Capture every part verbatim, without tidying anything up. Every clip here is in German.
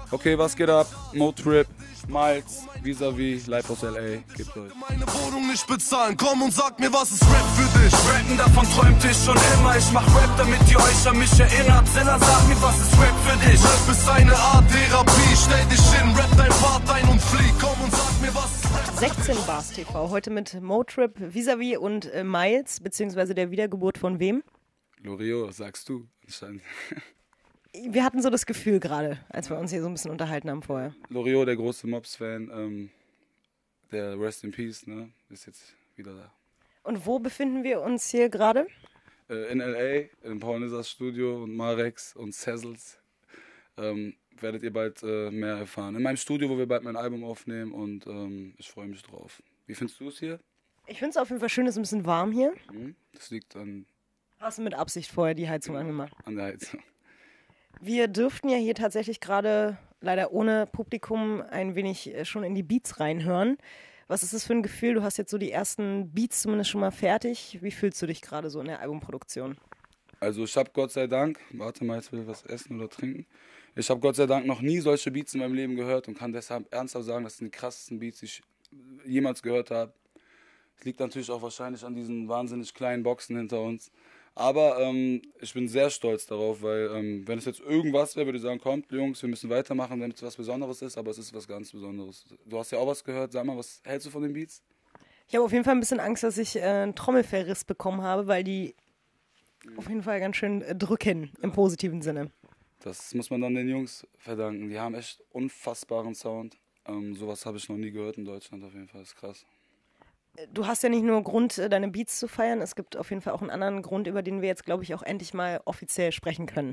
Okay, was geht ab? Motrip, Miles, Vis-a-vis, live aus L A, gebt euch. Meine Wohnung nicht bezahlen, komm und sag mir, was ist Rap für dich? Rappen, davon träumte ich schon immer. Ich mach Rap, damit ihr euch an mich erinnert. Zilla, sag mir, was ist Rap für dich? Rap ist eine Art Therapie, stell dich hin, rap dein Part ein und flieh. Komm und sag mir, was ist Rap? sechzehn Bars T V, heute mit Motrip, Vis-a-vis und äh, Miles, beziehungsweise der Wiedergeburt von wem? Lorio, was sagst du? Anscheinend. Wir hatten so das Gefühl gerade, als wir uns hier so ein bisschen unterhalten haben vorher. Lorio, der große Mobs-Fan, ähm, der Rest in Peace, ne, ist jetzt wieder da. Und wo befinden wir uns hier gerade? Äh, in L A, in Paul Nizars Studio und Marex und Cezels. Ähm, werdet ihr bald äh, mehr erfahren. In meinem Studio, wo wir bald mein Album aufnehmen und ähm, ich freue mich drauf. Wie findest du es hier? Ich finde es auf jeden Fall schön, es ist ein bisschen warm hier. Hm? Das liegt an, Hast du mit Absicht vorher die Heizung angemacht? an der Heizung. Wir dürften ja hier tatsächlich gerade, leider ohne Publikum, ein wenig äh, schon in die Beats reinhören. Was ist das für ein Gefühl? Du hast jetzt so die ersten Beats zumindest schon mal fertig. Wie fühlst du dich gerade so in der Albumproduktion? Also ich habe Gott sei Dank, warte mal, jetzt will ich was essen oder trinken. Ich habe Gott sei Dank noch nie solche Beats in meinem Leben gehört und kann deshalb ernsthaft sagen, das sind die krassesten Beats, die ich jemals gehört habe. Es liegt natürlich auch wahrscheinlich an diesen wahnsinnig kleinen Boxen hinter uns. Aber ähm, ich bin sehr stolz darauf, weil ähm, wenn es jetzt irgendwas wäre, würde ich sagen, kommt Jungs, wir müssen weitermachen, damit es was Besonderes ist, aber es ist was ganz Besonderes. Du hast ja auch was gehört, sag mal, was hältst du von den Beats? Ich habe auf jeden Fall ein bisschen Angst, dass ich äh, einen Trommelfellriss bekommen habe, weil die auf jeden Fall ganz schön äh, drücken, im positiven Sinne. Das muss man dann den Jungs verdanken, die haben echt unfassbaren Sound. Ähm, sowas habe ich noch nie gehört in Deutschland auf jeden Fall, das ist krass. Du hast ja nicht nur Grund, äh, deine Beats zu feiern, es gibt auf jeden Fall auch einen anderen Grund, über den wir jetzt, glaube ich, auch endlich mal offiziell sprechen können.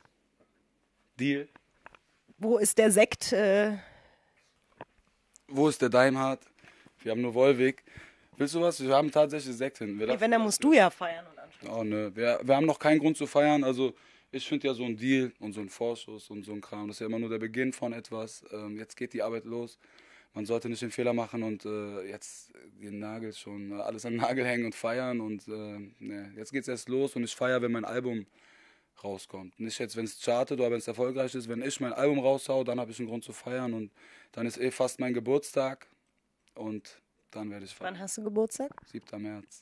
Deal. Wo ist der Sekt? Äh, Wo ist der Daimhardt? Wir haben nur Wolwig. Willst du was? Wir haben tatsächlich Sekt hinten. Wir nee, darf- wenn, dann musst du ja feiern. Und anschließen. Oh ne, wir, wir haben noch keinen Grund zu feiern. Also ich finde ja so ein Deal und so ein Vorschuss und so ein Kram, das ist ja immer nur der Beginn von etwas. Ähm, jetzt geht die Arbeit los. Man sollte nicht den Fehler machen und äh, jetzt den Nagel schon, äh, alles an den Nagel hängen und feiern. Und äh, ne, jetzt geht's erst los und ich feiere, wenn mein Album rauskommt. Nicht jetzt, wenn es chartet oder wenn es erfolgreich ist. Wenn ich mein Album raushau, dann habe ich einen Grund zu feiern und dann ist eh fast mein Geburtstag und dann werde ich feiern. Wann hast du Geburtstag? siebter März.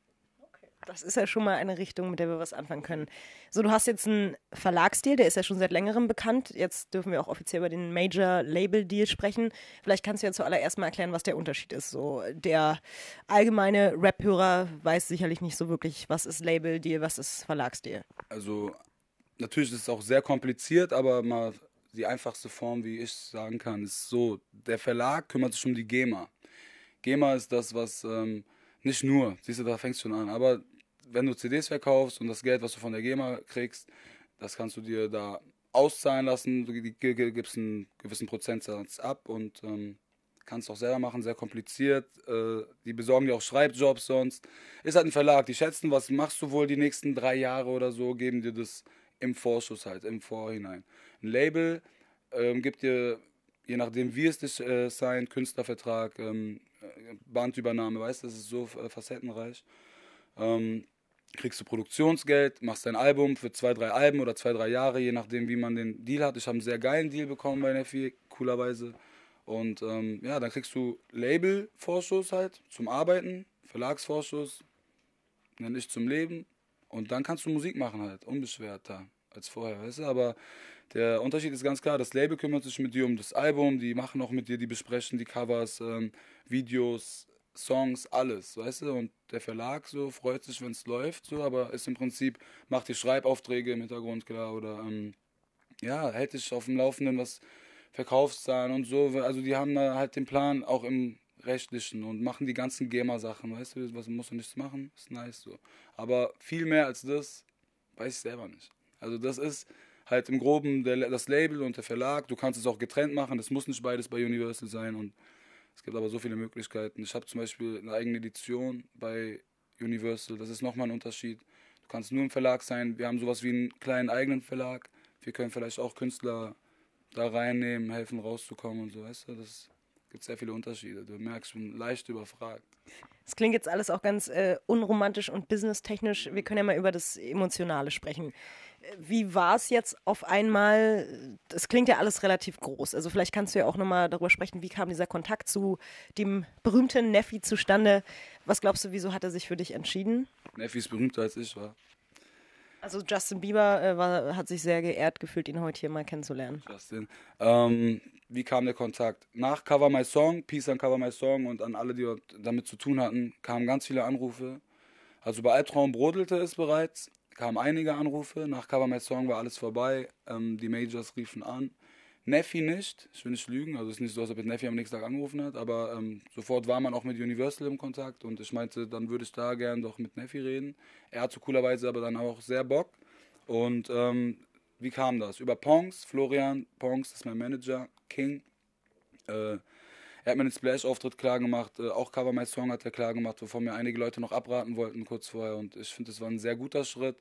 Das ist ja schon mal eine Richtung, mit der wir was anfangen können. So, du hast jetzt einen Verlagsdeal, der ist ja schon seit längerem bekannt. Jetzt dürfen wir auch offiziell über den Major-Label-Deal sprechen. Vielleicht kannst du ja zuallererst mal erklären, was der Unterschied ist. So, der allgemeine Rap-Hörer weiß sicherlich nicht so wirklich, was ist Label-Deal, was ist Verlagsdeal. Also natürlich ist es auch sehr kompliziert, aber mal die einfachste Form, wie ich sagen kann, ist so, der Verlag kümmert sich um die GEMA. GEMA ist das, was, ähm, nicht nur, siehst du, da fängst du schon an, aber wenn du C Ds verkaufst und das Geld, was du von der GEMA kriegst, das kannst du dir da auszahlen lassen, du gibst einen gewissen Prozentsatz ab und ähm, kannst auch selber machen, sehr kompliziert. Äh, die besorgen dir auch Schreibjobs sonst. Ist halt ein Verlag, die schätzen, was machst du wohl die nächsten drei Jahre oder so, geben dir das im Vorschuss halt, im Vorhinein. Ein Label ähm, gibt dir, je nachdem wie es dich äh, sein, Künstlervertrag, ähm, Bandübernahme, weißt du, das ist so äh, facettenreich. Ähm, kriegst du Produktionsgeld, machst dein Album für zwei, drei Alben oder zwei, drei Jahre, je nachdem, wie man den Deal hat. Ich habe einen sehr geilen Deal bekommen bei Neffi, coolerweise. Und ähm, ja, dann kriegst du Label-Vorschuss halt zum Arbeiten, Verlagsvorschuss, nenne ich zum Leben. Und dann kannst du Musik machen halt, unbeschwerter als vorher, weißt du. Aber der Unterschied ist ganz klar, das Label kümmert sich mit dir um das Album, die machen auch mit dir, die besprechen die Covers, ähm, Videos, Songs, alles, weißt du, und der Verlag so freut sich, wenn es läuft, so, aber ist im Prinzip, macht die Schreibaufträge im Hintergrund klar oder ähm, ja, hält dich auf dem Laufenden, was Verkaufszahlen und so, also die haben da halt den Plan auch im Rechtlichen und machen die ganzen GEMA-Sachen, weißt du, was musst du nichts machen, ist nice so, aber viel mehr als das weiß ich selber nicht, also das ist halt im Groben der, das Label und der Verlag, du kannst es auch getrennt machen, das muss nicht beides bei Universal sein und es gibt aber so viele Möglichkeiten. Ich habe zum Beispiel eine eigene Edition bei Universal. Das ist nochmal ein Unterschied. Du kannst nur im Verlag sein. Wir haben sowas wie einen kleinen eigenen Verlag. Wir können vielleicht auch Künstler da reinnehmen, helfen rauszukommen und so. Weißt du, das gibt sehr viele Unterschiede. Du merkst, ich bin leicht überfragt. Es klingt jetzt alles auch ganz äh, unromantisch und businesstechnisch. Wir können ja mal über das Emotionale sprechen. Wie war es jetzt auf einmal? Das klingt ja alles relativ groß. Also vielleicht kannst du ja auch nochmal darüber sprechen, wie kam dieser Kontakt zu dem berühmten Neffi zustande? Was glaubst du, wieso hat er sich für dich entschieden? Neffi ist berühmter als ich, war. Also Justin Bieber äh, war, hat sich sehr geehrt gefühlt, ihn heute hier mal kennenzulernen. Justin. Ähm, wie kam der Kontakt? Nach Cover My Song, Peace an Cover My Song und an alle, die damit zu tun hatten, kamen ganz viele Anrufe. Also bei Albtraum brodelte es bereits, kamen einige Anrufe. Nach Cover My Song war alles vorbei. Ähm, die Majors riefen an. Neffi nicht, ich will nicht lügen, also es ist nicht so, als ob jetzt Neffi am nächsten Tag angerufen hat, aber ähm, sofort war man auch mit Universal im Kontakt und ich meinte, dann würde ich da gern doch mit Neffi reden. Er hatte coolerweise aber dann auch sehr Bock und ähm, wie kam das? Über Pongs, Florian Pongs, das ist mein Manager, King. Äh, er hat mir den Splash-Auftritt klar gemacht, äh, auch Cover My Song hat er klar gemacht, wovon mir einige Leute noch abraten wollten kurz vorher und ich finde, das war ein sehr guter Schritt.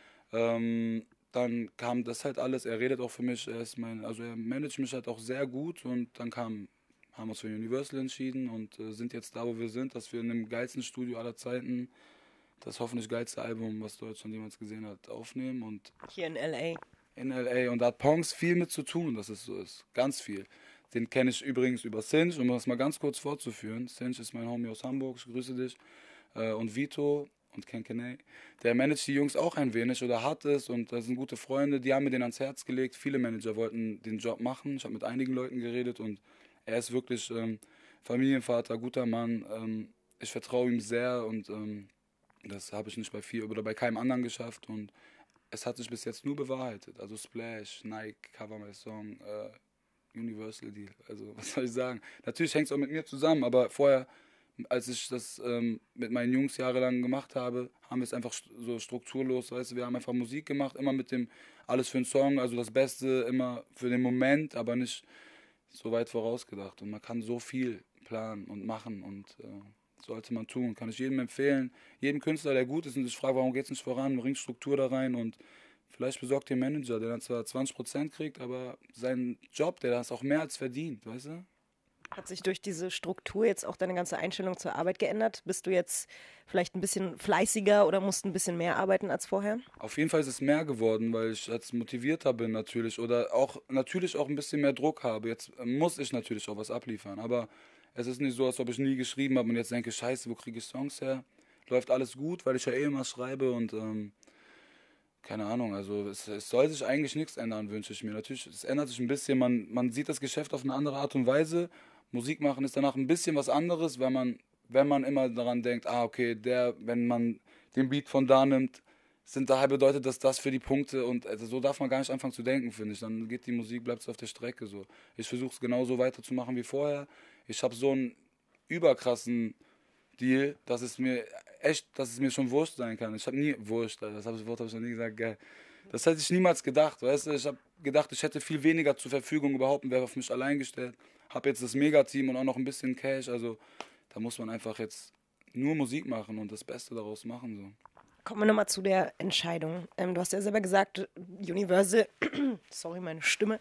Ähm, Dann kam das halt alles, er redet auch für mich, er ist mein, also er managt mich halt auch sehr gut und dann kam, haben wir uns für Universal entschieden und äh, sind jetzt da, wo wir sind, dass wir in dem geilsten Studio aller Zeiten das hoffentlich geilste Album, was Deutschland jemals gesehen hat, aufnehmen und Hier in L A. in L A und da hat Pongs viel mit zu tun, dass es so ist, ganz viel. Den kenne ich übrigens über Cinch, um das mal ganz kurz vorzuführen. Cinch ist mein Homie aus Hamburg, ich grüße dich. Äh, und Vito und Ken Kenay, der managt die Jungs auch ein wenig oder hat es und das sind gute Freunde, die haben mir den ans Herz gelegt. Viele Manager wollten den Job machen, ich habe mit einigen Leuten geredet und er ist wirklich ähm, Familienvater, guter Mann. Ähm, ich vertraue ihm sehr und ähm, das habe ich nicht bei viel oder bei keinem anderen geschafft und es hat sich bis jetzt nur bewahrheitet. Also Splash, Nike, Cover My Song, äh, Universal Deal, also was soll ich sagen. Natürlich hängt es auch mit mir zusammen, aber vorher, als ich das ähm, mit meinen Jungs jahrelang gemacht habe, haben wir es einfach st- so strukturlos, weißt du, wir haben einfach Musik gemacht, immer mit dem, alles für den Song, also das Beste immer für den Moment, aber nicht so weit vorausgedacht. Und man kann so viel planen und machen und äh, sollte man tun. Kann ich jedem empfehlen, jedem Künstler, der gut ist und sich fragt, warum geht es nicht voran, bringt Struktur da rein und vielleicht besorgt den Manager, der dann zwar zwanzig Prozent kriegt, aber seinen Job, der das auch mehr als verdient, weißt du? Hat sich durch diese Struktur jetzt auch deine ganze Einstellung zur Arbeit geändert? Bist du jetzt vielleicht ein bisschen fleißiger oder musst ein bisschen mehr arbeiten als vorher? Auf jeden Fall ist es mehr geworden, weil ich jetzt motivierter bin natürlich oder auch natürlich auch ein bisschen mehr Druck habe. Jetzt muss ich natürlich auch was abliefern, aber es ist nicht so, als ob ich nie geschrieben habe und jetzt denke, scheiße, wo kriege ich Songs her? Läuft alles gut, weil ich ja eh immer schreibe und ähm, keine Ahnung, also es, es soll sich eigentlich nichts ändern, wünsche ich mir. Natürlich, es ändert sich ein bisschen, man, man sieht das Geschäft auf eine andere Art und Weise. Musik machen ist danach ein bisschen was anderes, wenn man, wenn man immer daran denkt, ah, okay, der, wenn man den Beat von da nimmt, sind daher bedeutet das das für die Punkte und also so darf man gar nicht anfangen zu denken, finde ich. Dann geht die Musik, bleibt es auf der Strecke so. Ich versuche es genauso weiterzumachen wie vorher. Ich habe so einen überkrassen Deal, dass es mir echt, dass es mir schon wurscht sein kann. Ich habe nie, wurscht, das hab, das Wort habe ich noch nie gesagt, geil. Das hätte ich niemals gedacht, weißt du. Ich habe gedacht, ich hätte viel weniger zur Verfügung überhaupt und wäre auf mich allein gestellt. Habe jetzt das Megateam und auch noch ein bisschen Cash, also da muss man einfach jetzt nur Musik machen und das Beste daraus machen. So. Kommen wir nochmal zu der Entscheidung. Ähm, du hast ja selber gesagt, Universal, sorry, meine Stimme.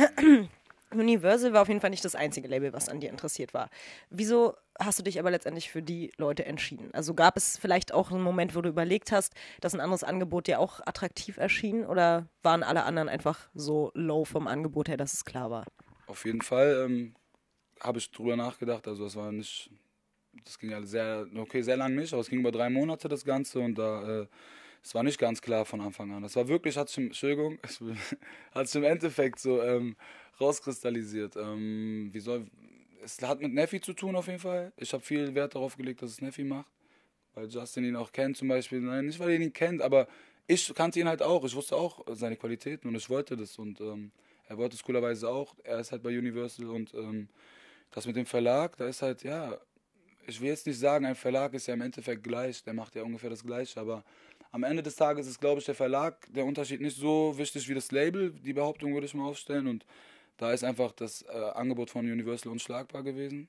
Universal war auf jeden Fall nicht das einzige Label, was an dir interessiert war. Wieso hast du dich aber letztendlich für die Leute entschieden? Also gab es vielleicht auch einen Moment, wo du überlegt hast, dass ein anderes Angebot dir auch attraktiv erschien? Oder waren alle anderen einfach so low vom Angebot her, dass es klar war? Auf jeden Fall ähm, habe ich drüber nachgedacht, also es war nicht, das ging ja sehr, okay, sehr lang nicht, aber es ging über drei Monate das Ganze und da, äh, es war nicht ganz klar von Anfang an. Das war wirklich, hat sich, im- Entschuldigung, es hat sich im Endeffekt so ähm, rauskristallisiert. Ähm, wie soll, es hat mit Neffi zu tun auf jeden Fall. Ich habe viel Wert darauf gelegt, dass es Neffi macht, weil Justin ihn auch kennt zum Beispiel. Nein, nicht weil er ihn kennt, aber ich kannte ihn halt auch. Ich wusste auch seine Qualitäten und ich wollte das und ähm, er wollte es coolerweise auch. Er ist halt bei Universal und ähm, das mit dem Verlag, da ist halt, ja, ich will jetzt nicht sagen, ein Verlag ist ja im Endeffekt gleich, der macht ja ungefähr das Gleiche, aber am Ende des Tages ist, glaube ich, der Verlag, der Unterschied nicht so wichtig wie das Label, die Behauptung würde ich mal aufstellen und da ist einfach das äh, Angebot von Universal unschlagbar gewesen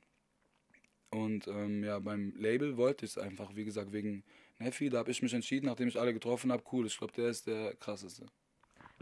und ähm, ja, beim Label wollte ich es einfach, wie gesagt, wegen Neffi, da habe ich mich entschieden, nachdem ich alle getroffen habe, cool, ich glaube, der ist der krasseste.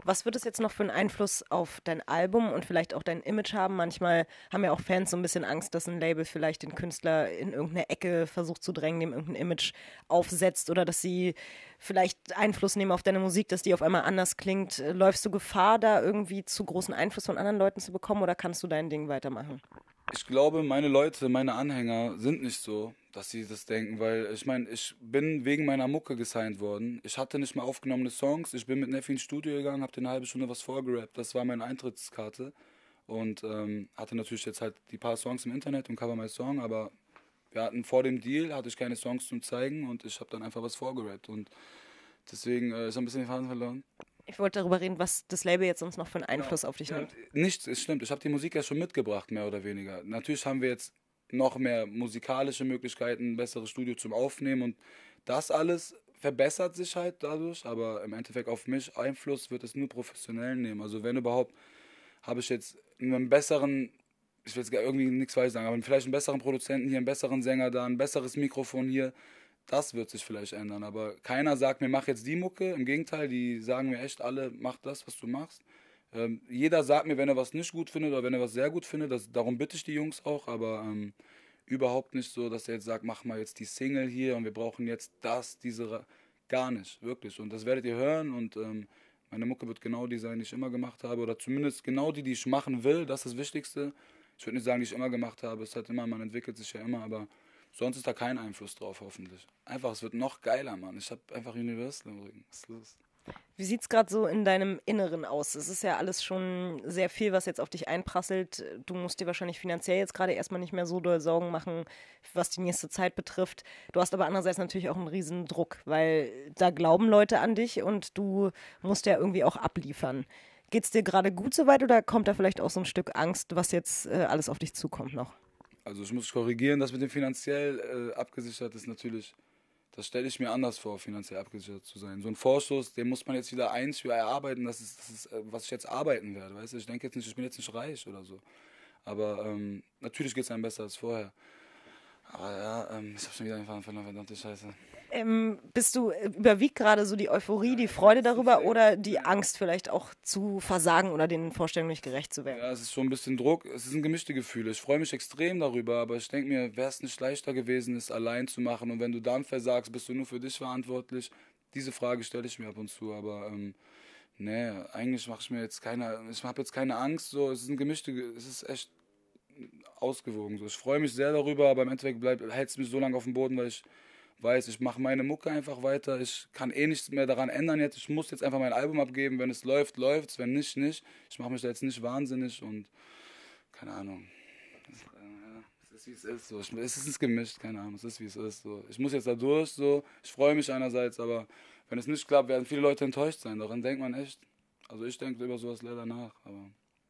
Was wird es jetzt noch für einen Einfluss auf dein Album und vielleicht auch dein Image haben? Manchmal haben ja auch Fans so ein bisschen Angst, dass ein Label vielleicht den Künstler in irgendeine Ecke versucht zu drängen, dem irgendein Image aufsetzt oder dass sie vielleicht Einfluss nehmen auf deine Musik, dass die auf einmal anders klingt. Läufst du Gefahr, da irgendwie zu großen Einfluss von anderen Leuten zu bekommen oder kannst du dein Ding weitermachen? Ich glaube, meine Leute, meine Anhänger sind nicht so, dass sie das denken, weil ich meine, ich bin wegen meiner Mucke gesigned worden. Ich hatte nicht mal aufgenommene Songs. Ich bin mit Neffi ins Studio gegangen, habe eine halbe Stunde was vorgerappt. Das war meine Eintrittskarte und ähm, hatte natürlich jetzt halt die paar Songs im Internet und Cover My Song, aber wir hatten vor dem Deal, hatte ich keine Songs zum Zeigen und ich habe dann einfach was vorgerappt und deswegen äh, ist ein bisschen den Faden verloren. Ich wollte darüber reden, was das Label jetzt sonst noch für einen Einfluss Genau. auf dich Ja, nimmt. nichts, es stimmt. Ich habe die Musik ja schon mitgebracht, mehr oder weniger. Natürlich haben wir jetzt noch mehr musikalische Möglichkeiten, ein besseres Studio zum Aufnehmen und das alles verbessert sich halt dadurch, aber im Endeffekt auf mich Einfluss wird es nur professionell nehmen. Also wenn überhaupt, habe ich jetzt einen besseren, ich will jetzt gar irgendwie nichts falsch sagen, aber vielleicht einen besseren Produzenten hier, einen besseren Sänger da, ein besseres Mikrofon hier. Das wird sich vielleicht ändern, aber keiner sagt mir, mach jetzt die Mucke. Im Gegenteil, die sagen mir echt alle, mach das, was du machst. Ähm, jeder sagt mir, wenn er was nicht gut findet oder wenn er was sehr gut findet. Das, darum bitte ich die Jungs auch, aber ähm, überhaupt nicht so, dass er jetzt sagt, mach mal jetzt die Single hier und wir brauchen jetzt das, diese, Ra- gar nicht, wirklich. Und das werdet ihr hören und ähm, meine Mucke wird genau die sein, die ich immer gemacht habe oder zumindest genau die, die ich machen will. Das ist das Wichtigste. Ich würde nicht sagen, die ich immer gemacht habe. Es hat immer, man entwickelt sich ja immer, aber sonst ist da kein Einfluss drauf, hoffentlich. Einfach, es wird noch geiler, Mann. Ich habe einfach Universal im Rücken. Was ist los? Wie sieht es gerade so in deinem Inneren aus? Es ist ja alles schon sehr viel, was jetzt auf dich einprasselt. Du musst dir wahrscheinlich finanziell jetzt gerade erstmal nicht mehr so doll Sorgen machen, was die nächste Zeit betrifft. Du hast aber andererseits natürlich auch einen riesen Druck, weil da glauben Leute an dich und du musst ja irgendwie auch abliefern. Geht es dir gerade gut soweit oder kommt da vielleicht auch so ein Stück Angst, was jetzt äh, alles auf dich zukommt noch? Also ich muss korrigieren, das mit dem finanziell äh, abgesichert ist natürlich, das stelle ich mir anders vor, finanziell abgesichert zu sein. So ein Vorschuss, den muss man jetzt wieder eins für erarbeiten, das ist, das ist äh, was ich jetzt arbeiten werde, weißt du? Ich denke jetzt nicht, ich bin jetzt nicht reich oder so. Aber ähm, natürlich geht es einem besser als vorher. Aber ja, ähm, ich habe schon wieder einen Faden verloren, verdammte Scheiße. Ähm, bist du, äh, überwiegt gerade so die Euphorie, die Freude darüber oder die Angst vielleicht auch zu versagen oder den Vorstellungen nicht gerecht zu werden? Ja, es ist schon ein bisschen Druck. Es sind gemischte Gefühle. Ich freue mich extrem darüber, aber ich denke mir, wäre es nicht leichter gewesen, es allein zu machen. Und wenn du dann versagst, bist du nur für dich verantwortlich. Diese Frage stelle ich mir ab und zu, aber ähm, nee, eigentlich mache ich mir jetzt keine, ich habe jetzt keine Angst. So, es sind gemischte, Ge- es ist echt ausgewogen. So. Ich freue mich sehr darüber, aber im Endeffekt hält es mich so lange auf dem Boden, weil ich weiß, ich mache meine Mucke einfach weiter. Ich kann eh nichts mehr daran ändern jetzt. Ich muss jetzt einfach mein Album abgeben. Wenn es läuft, läuft's. Wenn nicht, nicht. Ich mache mich da jetzt nicht wahnsinnig und keine Ahnung. Es, äh, ja, es ist wie es ist. So. Ich, es ist gemischt, keine Ahnung. Es ist wie es ist. So. Ich muss jetzt da durch. So. Ich freue mich einerseits, aber wenn es nicht klappt, werden viele Leute enttäuscht sein. Daran denkt man echt. Also ich denke über sowas leider nach. Aber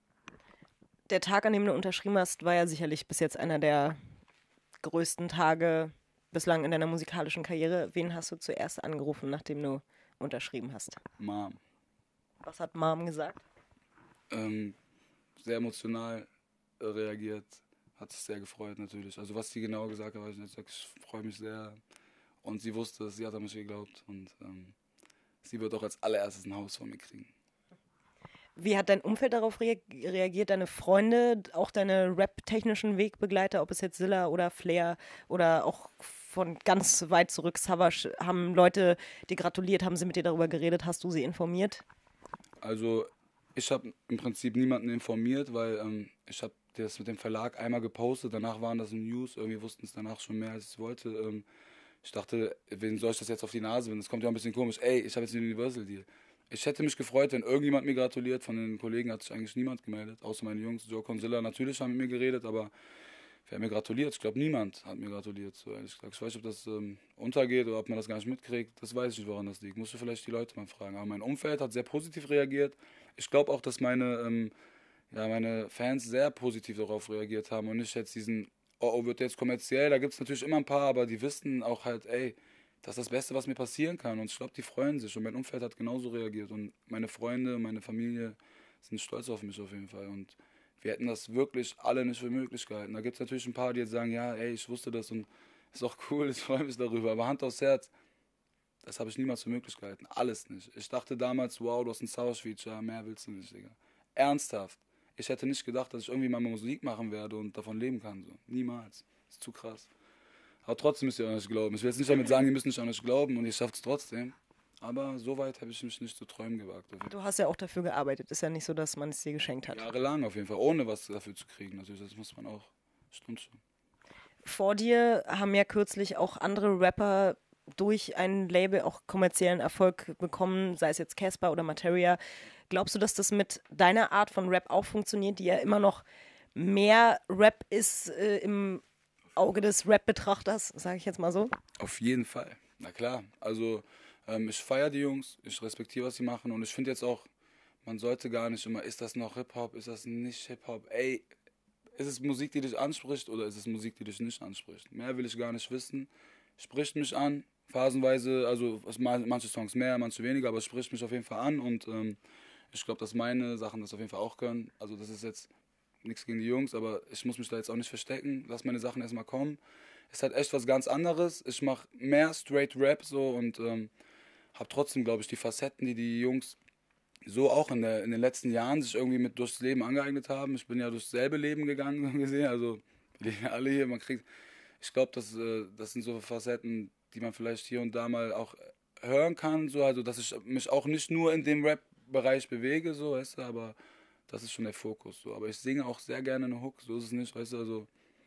Der Tag, an dem du unterschrieben hast, war ja sicherlich bis jetzt einer der größten Tage bislang in deiner musikalischen Karriere. Wen hast du zuerst angerufen, nachdem du unterschrieben hast? Mom. Was hat Mom gesagt? Ähm, sehr emotional äh, reagiert. Hat sich sehr gefreut natürlich. Also was sie genau gesagt hat, weiß ich nicht. Ich freue mich sehr. Und sie wusste es, sie hat an mich geglaubt. Und ähm, sie wird auch als allererstes ein Haus von mir kriegen. Wie hat dein Umfeld darauf rea- reagiert? Deine Freunde, auch deine rap-technischen Wegbegleiter, ob es jetzt Zilla oder Flair oder auch von ganz weit zurück Savage, haben Leute dir gratuliert, haben sie mit dir darüber geredet, hast du sie informiert? Also ich habe im Prinzip niemanden informiert, weil ähm, ich habe das mit dem Verlag einmal gepostet. Danach waren das News. Irgendwie wussten es danach schon mehr, als ich wollte. Ähm, ich dachte, wen soll ich das jetzt auf die Nase binden? Das kommt ja auch ein bisschen komisch. Ey, ich habe jetzt den Universal-Deal. Ich hätte mich gefreut, wenn irgendjemand mir gratuliert. Von den Kollegen hat sich eigentlich niemand gemeldet, außer meine Jungs. Joe Conzilla natürlich haben mit mir geredet, aber wer hat mir gratuliert? Ich glaube, niemand hat mir gratuliert. So, ehrlich gesagt. Ich weiß nicht, ob das ähm, untergeht oder ob man das gar nicht mitkriegt. Das weiß ich nicht, woran das liegt. Musst du vielleicht die Leute mal fragen. Aber mein Umfeld hat sehr positiv reagiert. Ich glaube auch, dass meine, ähm, ja, meine Fans sehr positiv darauf reagiert haben und nicht jetzt diesen, oh, oh wird jetzt kommerziell. Da gibt es natürlich immer ein paar, aber die wissen auch halt, ey, das ist das Beste, was mir passieren kann. Und ich glaube, die freuen sich. Und mein Umfeld hat genauso reagiert. Und meine Freunde, meine Familie sind stolz auf mich auf jeden Fall. Und wir hätten das wirklich alle nicht für möglich gehalten. Da gibt es natürlich ein paar, die jetzt sagen, ja, ey, ich wusste das und ist auch cool, ich freue mich darüber. Aber Hand aufs Herz, Das habe ich niemals für möglich gehalten. Alles nicht. Ich dachte damals, wow, du hast ein Savage-Feature, mehr willst du nicht, Digga. Ernsthaft. Ich hätte nicht gedacht, dass ich irgendwie mal Musik machen werde und davon leben kann. So. Niemals. Das ist zu krass. Aber trotzdem müsst ihr auch nicht glauben. Ich will jetzt nicht damit sagen, ihr müsst nicht an euch glauben und ihr schafft es trotzdem. Aber so weit habe ich mich nicht zu träumen gewagt. Du hast ja auch dafür gearbeitet. Ist ja nicht so, dass man es dir geschenkt hat. Jahrelang auf jeden Fall, ohne was dafür zu kriegen. Natürlich, das muss man auch. Stimmt schon. Vor dir haben ja kürzlich auch andere Rapper durch ein Label auch kommerziellen Erfolg bekommen, sei es jetzt Casper oder Materia. Glaubst du, dass das mit deiner Art von Rap auch funktioniert, die ja immer noch mehr Rap ist äh, im Auge des Rap-Betrachters, sage ich jetzt mal so? Auf jeden Fall. Na klar. Also ähm, ich feiere die Jungs, ich respektiere, was sie machen und ich finde jetzt auch, man sollte gar nicht immer, ist das noch Hip-Hop, ist das nicht Hip-Hop? Ey, ist es Musik, die dich anspricht oder ist es Musik, die dich nicht anspricht? Mehr will ich gar nicht wissen. Spricht mich an, phasenweise, also manche Songs mehr, manche weniger, aber es spricht mich auf jeden Fall an und ähm, ich glaube, dass meine Sachen das auf jeden Fall auch können. Also das ist jetzt nichts gegen die Jungs, aber ich muss mich da jetzt auch nicht verstecken. Lass meine Sachen erstmal kommen. Es hat echt was ganz anderes. Ich mache mehr Straight Rap so und ähm, habe trotzdem, glaube ich, die Facetten, die die Jungs so auch in, der, in den letzten Jahren sich irgendwie mit durchs Leben angeeignet haben. Ich bin ja durchs selbe Leben gegangen, so gesehen. Also wir leben ja alle hier. Man kriegt, ich glaube, das, äh, das sind so Facetten, die man vielleicht hier und da mal auch hören kann. So. Also dass ich mich auch nicht nur in dem Rap-Bereich bewege, so, weißt du, aber das ist schon der Fokus. So. Aber ich singe auch sehr gerne eine Hook, so ist es nicht, weißt du, also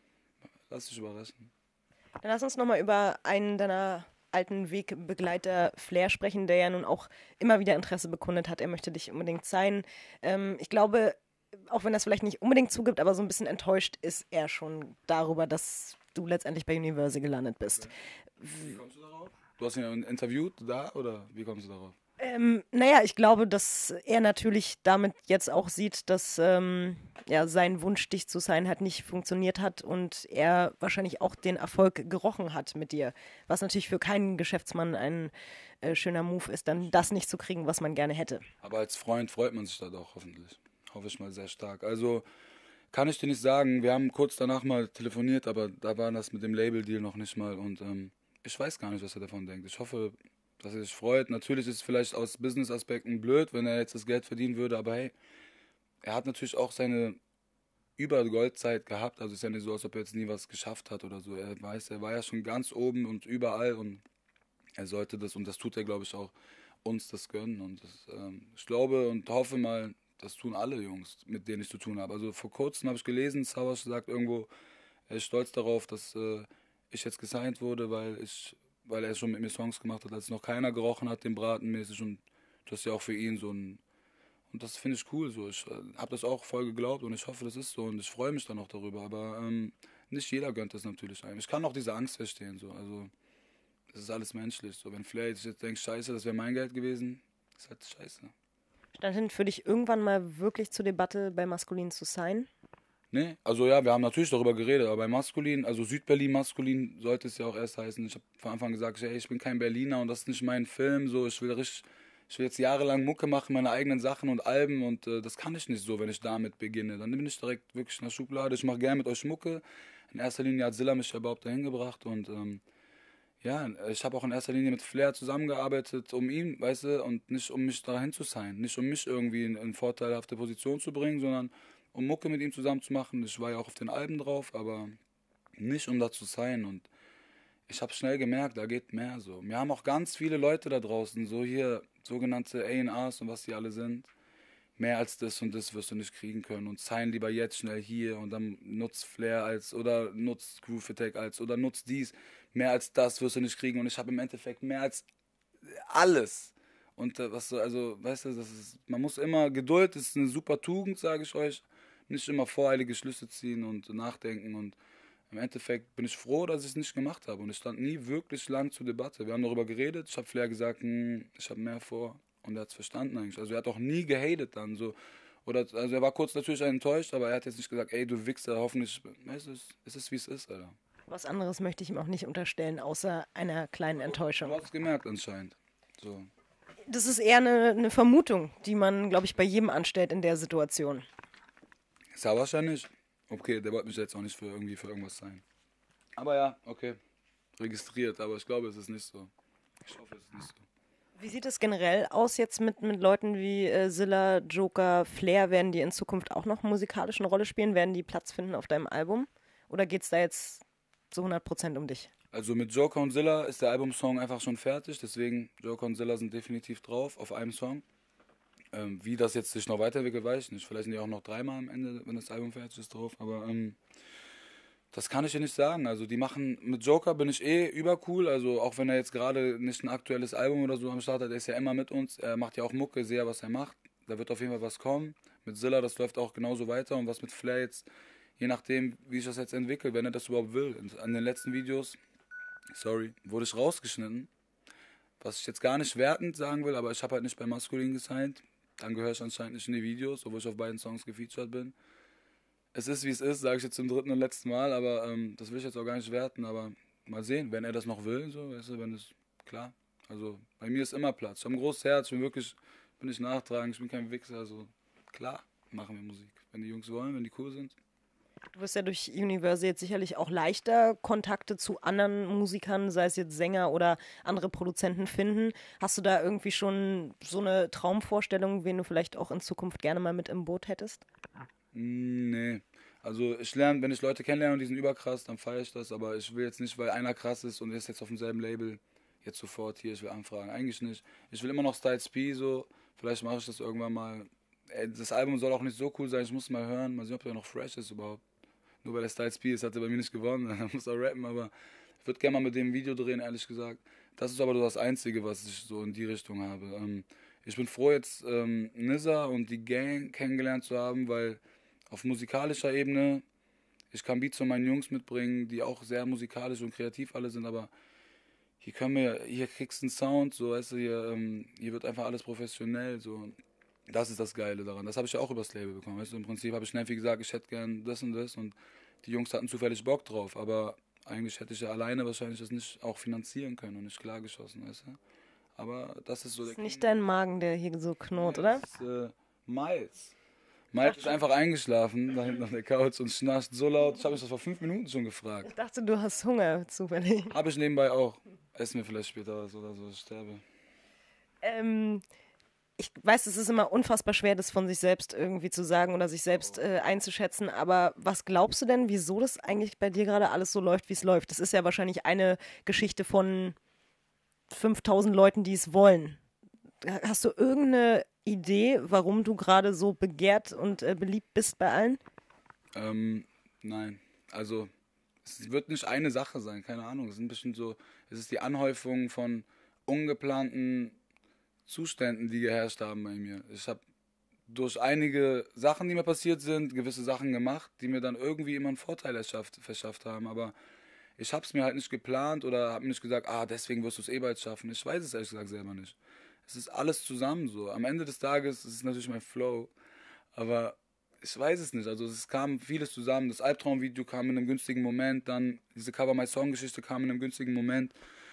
lass dich überraschen. Dann lass uns nochmal über einen deiner alten Wegbegleiter Flair sprechen, der ja nun auch immer wieder Interesse bekundet hat. Er möchte dich unbedingt sein. Ähm, ich glaube, auch wenn er es vielleicht nicht unbedingt zugibt, aber so ein bisschen enttäuscht ist er schon darüber, dass du letztendlich bei Universal gelandet bist. Wie kommst du darauf? Du hast ihn interviewt da oder wie kommst du darauf? Ähm, naja, ich glaube, dass er natürlich damit jetzt auch sieht, dass ähm, ja, sein Wunsch, dich zu sein, halt nicht funktioniert hat und er wahrscheinlich auch den Erfolg gerochen hat mit dir. Was natürlich für keinen Geschäftsmann ein äh, schöner Move ist, dann das nicht zu kriegen, was man gerne hätte. Aber als Freund freut man sich da doch hoffentlich. Hoffe ich mal sehr stark. Also kann ich dir nicht sagen, wir haben kurz danach mal telefoniert, aber da war das mit dem Label-Deal noch nicht mal und ähm, ich weiß gar nicht, was er davon denkt. Ich hoffe, dass er sich freut. Natürlich ist es vielleicht aus Business-Aspekten blöd, wenn er jetzt das Geld verdienen würde, aber hey, er hat natürlich auch seine Über-Goldzeit gehabt. Also es ist ja nicht so, als ob er jetzt nie was geschafft hat oder so. Er weiß, er war ja schon ganz oben und überall und er sollte das, und das tut er, glaube ich, auch, uns das gönnen. Und das, ähm, ich glaube und hoffe mal, das tun alle Jungs, mit denen ich zu tun habe. Also vor kurzem habe ich gelesen, Savas sagt irgendwo, er ist stolz darauf, dass äh, ich jetzt gesigned wurde, weil ich weil er schon mit mir Songs gemacht hat, als noch keiner gerochen hat, den Braten mäßig, und das ist ja auch für ihn so ein, und das finde ich cool so, ich äh, habe das auch voll geglaubt und ich hoffe, das ist so und ich freue mich dann auch darüber, aber ähm, nicht jeder gönnt das natürlich einem. Ich kann auch diese Angst verstehen, so, also das ist alles menschlich, so, wenn Flair jetzt denkt, scheiße, das wäre mein Geld gewesen, ist halt scheiße. Stand denn für dich irgendwann mal wirklich zur Debatte, bei Maskulin zu sein? Nee, also ja, wir haben natürlich darüber geredet, aber bei Maskulin, also Südberlin Maskulin sollte es ja auch erst heißen. Ich habe von Anfang an gesagt, ey, ich bin kein Berliner und das ist nicht mein Film, so, ich will richtig, ich will jetzt jahrelang Mucke machen, meine eigenen Sachen und Alben und äh, das kann ich nicht so, wenn ich damit beginne. Dann bin ich direkt wirklich in der Schublade, ich mache gerne mit euch Mucke. In erster Linie hat Zilla mich ja überhaupt dahin gebracht und ähm, ja, ich habe auch in erster Linie mit Flair zusammengearbeitet, um ihn, weißt du, und nicht um mich dahin zu sein, nicht um mich irgendwie in, in vorteilhafte Position zu bringen, sondern um Mucke mit ihm zusammen zu machen. Ich war ja auch auf den Alben drauf, aber nicht um da zu sein. Und ich habe schnell gemerkt, da geht mehr so. Wir haben auch ganz viele Leute da draußen, so hier sogenannte A and Rs und was die alle sind. Mehr als das und das wirst du nicht kriegen können. Und sign lieber jetzt schnell hier und dann nutzt Flair als oder nutzt Groove Attack als oder nutzt dies. Mehr als das wirst du nicht kriegen. Und ich habe im Endeffekt mehr als alles. Und äh, was so, also, weißt du, das ist, man muss immer, Geduld ist eine super Tugend, sage ich euch. Nicht immer voreilige Schlüsse ziehen und nachdenken und im Endeffekt bin ich froh, dass ich es nicht gemacht habe und es stand nie wirklich lang zur Debatte. Wir haben darüber geredet, ich habe Flair gesagt, hm, ich habe mehr vor und er hat es verstanden eigentlich. Also er hat auch nie gehatet dann so. Oder, also er war kurz natürlich enttäuscht, aber er hat jetzt nicht gesagt, ey du Wichser, hoffentlich, weißt du, es ist wie es ist, Alter. Was anderes möchte ich ihm auch nicht unterstellen, außer einer kleinen Enttäuschung. Du hast es gemerkt anscheinend. So. Das ist eher eine, eine Vermutung, die man, glaube ich, bei jedem anstellt in der Situation. Ist ja wahrscheinlich. Okay, der wollte mich jetzt auch nicht für irgendwie für irgendwas sein. Aber ja, okay. Registriert, aber ich glaube, es ist nicht so. Ich hoffe, es ist nicht so. Wie sieht es generell aus jetzt mit, mit Leuten wie äh, Zilla, Joker, Flair? Werden die in Zukunft auch noch musikalisch eine Rolle spielen? Werden die Platz finden auf deinem Album? Oder geht es da jetzt zu hundert Prozent um dich? Also mit Joker und Zilla ist der Albumsong einfach schon fertig, deswegen Joker und Zilla sind definitiv drauf auf einem Song. Ähm, wie das jetzt sich noch weiterentwickelt, weiß ich nicht. Vielleicht sind die auch noch dreimal am Ende, wenn das Album fertig ist, drauf. Aber ähm, das kann ich dir nicht sagen. Also die machen, mit Joker bin ich eh übercool. Also auch wenn er jetzt gerade nicht ein aktuelles Album oder so am Start hat, er ist ja immer mit uns. Er macht ja auch Mucke, sehe ja, was er macht. Da wird auf jeden Fall was kommen. Mit Zilla, das läuft auch genauso weiter. Und was mit Flair jetzt, je nachdem, wie ich das jetzt entwickle, wenn er das überhaupt will. An den letzten Videos, sorry, wurde ich rausgeschnitten. Was ich jetzt gar nicht wertend sagen will, aber ich habe halt nicht bei Maskulin gesigned. Dann gehöre ich anscheinend nicht in die Videos, obwohl ich auf beiden Songs gefeatured bin. Es ist, wie es ist, sage ich jetzt zum dritten und letzten Mal, aber ähm, das will ich jetzt auch gar nicht werten, aber mal sehen, wenn er das noch will, so, weißt du, wenn es, klar. Also, bei mir ist immer Platz. Ich habe ein großes Herz, ich bin wirklich, bin nicht nachtragend, ich bin kein Wichser, also, klar, machen wir Musik. Wenn die Jungs wollen, wenn die cool sind. Du wirst ja durch Universal jetzt sicherlich auch leichter Kontakte zu anderen Musikern, sei es jetzt Sänger oder andere Produzenten finden. Hast du da irgendwie schon so eine Traumvorstellung, wen du vielleicht auch in Zukunft gerne mal mit im Boot hättest? Nee, also ich lerne, wenn ich Leute kennenlerne und die sind überkrass, dann feiere ich das, aber ich will jetzt nicht, weil einer krass ist und ist jetzt auf demselben Label, jetzt sofort hier, ich will anfragen, eigentlich nicht. Ich will immer noch Styles P so, vielleicht mache ich das irgendwann mal. Ey, das Album soll auch nicht so cool sein, ich muss mal hören, mal sehen, ob der noch fresh ist überhaupt. Nur weil der Styles P ist, hat er bei mir nicht gewonnen, dann muss er rappen, aber ich würde gerne mal mit dem ein Video drehen, ehrlich gesagt. Das ist aber so das Einzige, was ich so in die Richtung habe. Ähm, ich bin froh, jetzt ähm, Nizza und die Gang kennengelernt zu haben, weil auf musikalischer Ebene, ich kann Beats von meinen Jungs mitbringen, die auch sehr musikalisch und kreativ alle sind, aber hier können wir, hier kriegst du einen Sound, so, weißt du, hier, ähm, hier wird einfach alles professionell, so. Das ist das Geile daran. Das habe ich ja auch übers Label bekommen, weißt du, im Prinzip habe ich Neffi gesagt, ich hätte gern das und das und die Jungs hatten zufällig Bock drauf, aber eigentlich hätte ich ja alleine wahrscheinlich das nicht auch finanzieren können und nicht klargeschossen, weißt du. Aber das ist so Das ist der nicht dein Magen, der hier so knurrt, oder? Das ist äh, Miles. Miles ist einfach eingeschlafen, da hinten auf der Couch und schnarcht so laut. Ich habe mich das vor fünf Minuten schon gefragt. Ich dachte, du hast Hunger, zufällig. Habe ich nebenbei auch. Essen wir vielleicht später was oder so, ich sterbe. Ähm, ich weiß, es ist immer unfassbar schwer, das von sich selbst irgendwie zu sagen oder sich selbst äh, einzuschätzen, aber was glaubst du denn, wieso das eigentlich bei dir gerade alles so läuft, wie es läuft? Das ist ja wahrscheinlich eine Geschichte von fünftausend Leuten, die es wollen. Hast du irgendeine Idee, warum du gerade so begehrt und äh, beliebt bist bei allen? Ähm, nein. Also, es wird nicht eine Sache sein, keine Ahnung. Es sind bestimmt so, es ist die Anhäufung von ungeplanten Zuständen, die geherrscht haben bei mir. Ich habe durch einige Sachen, die mir passiert sind, gewisse Sachen gemacht, die mir dann irgendwie immer einen Vorteil erschafft, verschafft haben. Aber ich habe es mir halt nicht geplant oder habe mir nicht gesagt, ah, deswegen wirst du es eh bald schaffen. Ich weiß es ehrlich gesagt selber nicht. Es ist alles zusammen so. Am Ende des Tages ist es natürlich mein Flow, aber ich weiß es nicht. Also es kam vieles zusammen. Das Albtraumvideo kam in einem günstigen Moment, dann diese Cover My Song Geschichte kam in einem günstigen Moment.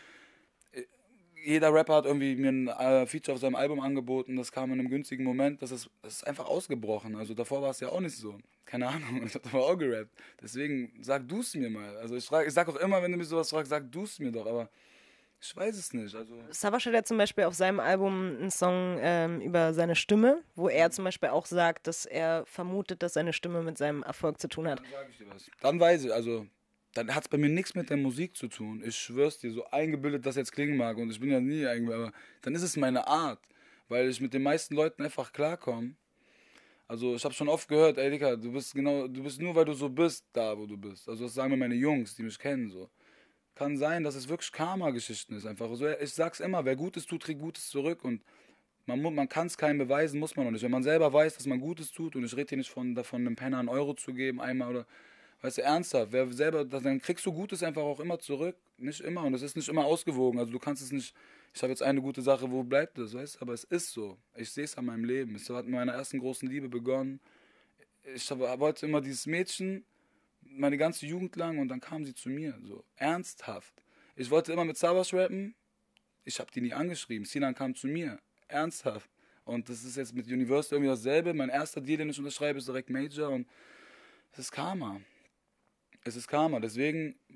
Jeder Rapper hat irgendwie mir ein äh, Feature auf seinem Album angeboten, das kam in einem günstigen Moment, das ist, das ist einfach ausgebrochen. Also davor war es ja auch nicht so. Keine Ahnung, ich hab davor auch gerappt. Deswegen sag du es mir mal. Also ich, frag, ich sag auch immer, wenn du mich sowas fragst, sag du es mir doch, aber ich weiß es nicht. Also Savas hat ja zum Beispiel auf seinem Album einen Song ähm, über seine Stimme, wo er zum Beispiel auch sagt, dass er vermutet, dass seine Stimme mit seinem Erfolg zu tun hat. Dann sag ich dir was. Dann weiß ich, also dann hat es bei mir nichts mit der Musik zu tun. Ich schwör's dir, so eingebildet das jetzt klingen mag und ich bin ja nie eingebildet, aber dann ist es meine Art, weil ich mit den meisten Leuten einfach klarkomme. Also ich habe schon oft gehört, ey Digga, du bist genau, du bist nur, weil du so bist, da wo du bist. Also das sagen mir meine Jungs, die mich kennen so. Kann sein, dass es wirklich Karma-Geschichten ist einfach. Also ich sag's immer, wer Gutes tut, kriegt Gutes zurück und man, man kann es keinem beweisen, muss man noch nicht. Wenn man selber weiß, dass man Gutes tut und ich rede hier nicht von davon, einem Penner einen Euro zu geben einmal oder weißt du, ernsthaft, wer selber, dann kriegst du Gutes einfach auch immer zurück. Nicht immer und es ist nicht immer ausgewogen. Also du kannst es nicht, ich habe jetzt eine gute Sache, wo bleibt das, weißt du? Aber es ist so. Ich sehe es an meinem Leben. Es hat mit meiner ersten großen Liebe begonnen. Ich wollte immer dieses Mädchen, meine ganze Jugend lang und dann kam sie zu mir, so ernsthaft. Ich wollte immer mit Savas rappen, ich habe die nie angeschrieben. Sinan kam zu mir, ernsthaft. Und das ist jetzt mit Universal irgendwie dasselbe. Mein erster Deal, den ich unterschreibe, ist direkt Major und es ist Karma. Es ist Karma, deswegen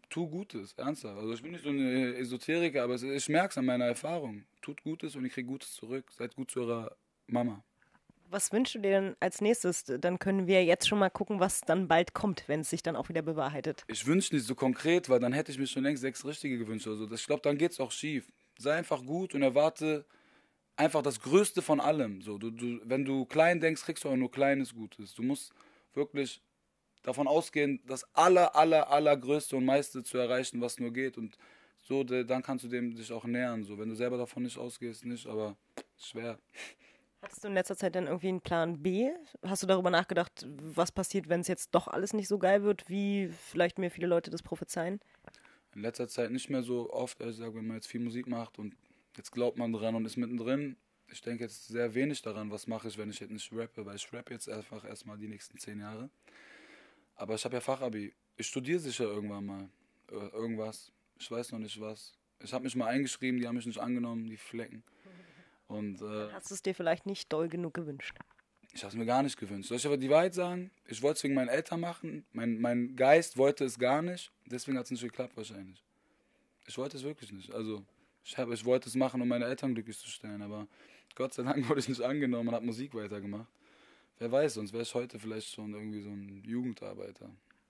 tu Gutes, ernsthaft. Also ich bin nicht so ein Esoteriker, aber ich merke es an meiner Erfahrung. Tut Gutes und ich kriege Gutes zurück. Seid gut zu eurer Mama. Was wünschst du dir denn als nächstes? Dann können wir jetzt schon mal gucken, was dann bald kommt, wenn es sich dann auch wieder bewahrheitet. Ich wünsche nicht so konkret, weil dann hätte ich mir schon längst sechs Richtige gewünscht. Also ich glaube, dann geht es auch schief. Sei einfach gut und erwarte einfach das Größte von allem. So, du, du, wenn du klein denkst, kriegst du auch nur kleines Gutes. Du musst wirklich davon ausgehen, das aller, aller, allergrößte und meiste zu erreichen, was nur geht. Und so, dann kannst du dem dich auch nähern. So, wenn du selber davon nicht ausgehst, nicht, aber schwer. Hattest du in letzter Zeit dann irgendwie einen Plan B? Hast du darüber nachgedacht, was passiert, wenn es jetzt doch alles nicht so geil wird, wie vielleicht mir viele Leute das prophezeien? In letzter Zeit nicht mehr so oft, also ich sage, wenn man jetzt viel Musik macht und jetzt glaubt man dran und ist mittendrin. Ich denke jetzt sehr wenig daran, was mache ich, wenn ich jetzt nicht rappe, weil ich rappe jetzt einfach erstmal die nächsten zehn Jahre. Aber ich habe ja Fachabi. Ich studiere sicher irgendwann mal irgendwas. Ich weiß noch nicht was. Ich habe mich mal eingeschrieben, die haben mich nicht angenommen, die Flecken. Und, äh, hast du es dir vielleicht nicht doll genug gewünscht? Ich habe es mir gar nicht gewünscht. Soll ich aber die Wahrheit sagen? Ich wollte es wegen meinen Eltern machen. Mein, mein Geist wollte es gar nicht. Deswegen hat es nicht geklappt wahrscheinlich. Ich wollte es wirklich nicht. Also ich, hab, ich wollte es machen, um meine Eltern glücklich zu stellen. Aber Gott sei Dank wurde ich nicht angenommen und habe Musik weitergemacht. Wer weiß, sonst wäre ich heute vielleicht schon irgendwie so ein Jugendarbeiter.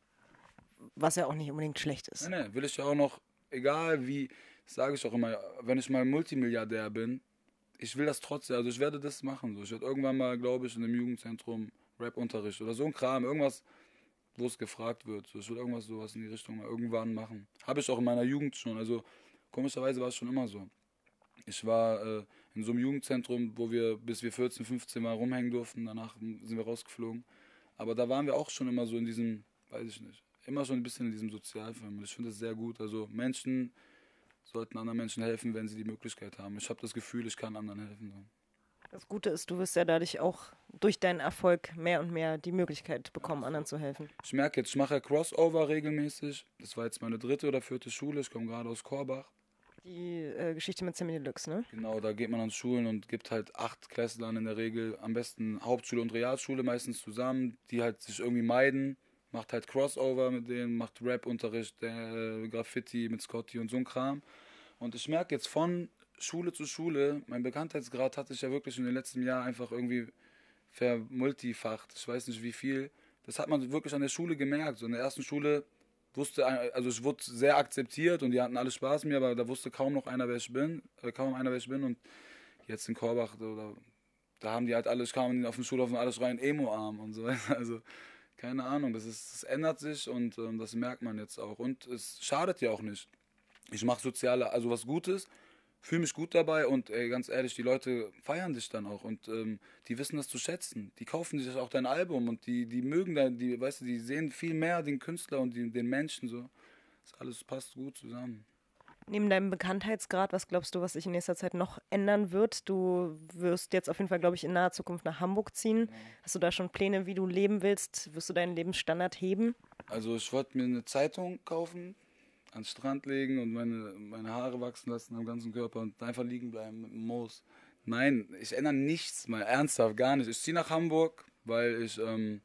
Was ja auch nicht unbedingt schlecht ist. Nee, nee, will ich ja auch noch, egal wie, sage ich auch immer, wenn ich mal Multimilliardär bin, ich will das trotzdem, also ich werde das machen. So. Ich werde irgendwann mal, glaube ich, in einem Jugendzentrum Rap-Unterricht oder so ein Kram, irgendwas, wo es gefragt wird. So. Ich will irgendwas sowas in die Richtung mal irgendwann machen. Habe ich auch in meiner Jugend schon, also komischerweise war es schon immer so. Ich war äh, in so einem Jugendzentrum, wo wir bis wir vierzehn, fünfzehn Mal rumhängen durften, danach sind wir rausgeflogen. Aber da waren wir auch schon immer so in diesem, weiß ich nicht, immer schon ein bisschen in diesem Sozialfilm. Ich finde das sehr gut. Also Menschen sollten anderen Menschen helfen, wenn sie die Möglichkeit haben. Ich habe das Gefühl, ich kann anderen helfen. Das Gute ist, du wirst ja dadurch auch durch deinen Erfolg mehr und mehr die Möglichkeit bekommen, anderen zu helfen. Ich merke jetzt, ich mache ja Crossover regelmäßig. Das war jetzt meine dritte oder vierte Schule. Ich komme gerade aus Korbach. Die äh, Geschichte mit Sammy Deluxe, ne? Genau, da geht man an Schulen und gibt halt acht Klässlern in der Regel, am besten Hauptschule und Realschule meistens zusammen, die halt sich irgendwie meiden. Macht halt Crossover mit denen, macht Rap-Unterricht, äh, Graffiti mit Scotty und so ein Kram. Und ich merke jetzt von Schule zu Schule, mein Bekanntheitsgrad hat sich ja wirklich in den letzten Jahren einfach irgendwie vermultifacht. Ich weiß nicht wie viel. Das hat man wirklich an der Schule gemerkt. So in der ersten Schule wusste, also ich wurde sehr akzeptiert und die hatten alle Spaß mit mir, aber da wusste kaum noch einer, wer ich bin. Äh, kaum einer, wer ich bin. Und jetzt in Korbach, da, da haben die halt alle, ich kam auf den Schulhof und alles rein, Emo-Arm und so. Also keine Ahnung, das, ist, das ändert sich und ähm, das merkt man jetzt auch. Und es schadet ja auch nicht. Ich mache soziale, also was Gutes, fühle mich gut dabei und ey, ganz ehrlich, die Leute feiern dich dann auch und ähm, die wissen das zu schätzen. Die kaufen sich auch dein Album und die, die mögen dein, die, weißt du, die sehen viel mehr den Künstler und die, den Menschen so. Das alles passt gut zusammen. Neben deinem Bekanntheitsgrad, was glaubst du, was sich in nächster Zeit noch ändern wird? Du wirst jetzt auf jeden Fall, glaube ich, in naher Zukunft nach Hamburg ziehen. Ja. Hast du da schon Pläne, wie du leben willst? Wirst du deinen Lebensstandard heben? Also ich wollte mir eine Zeitung kaufen, an den Strand legen und meine, meine Haare wachsen lassen am ganzen Körper und einfach liegen bleiben mit dem Moos. Nein, ich ändere nichts, mal ernsthaft, gar nicht. Ich ziehe nach Hamburg, weil ich ähm,